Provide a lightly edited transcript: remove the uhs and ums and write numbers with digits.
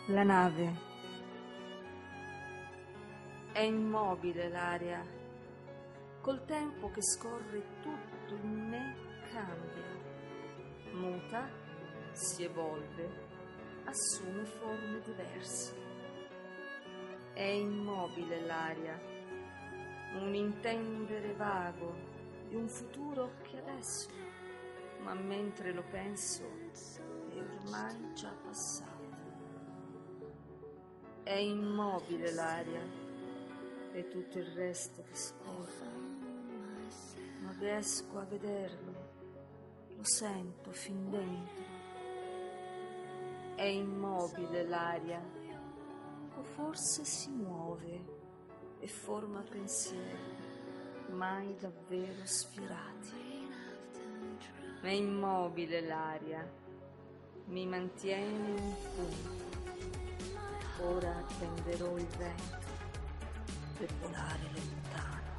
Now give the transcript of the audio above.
La nave. È immobile l'aria, col tempo che scorre tutto in me cambia, muta, si evolve, assume forme diverse. È immobile l'aria, un intendere vago di un futuro che adesso, ma mentre lo penso, è ormai già passato. È immobile l'aria e tutto il resto che scorre, non riesco a vederlo, lo sento fin dentro. È immobile l'aria, o forse si muove e forma pensieri mai davvero sfiorati. È immobile l'aria, mi mantiene in punto. Ora attenderò il vento per volare lontano.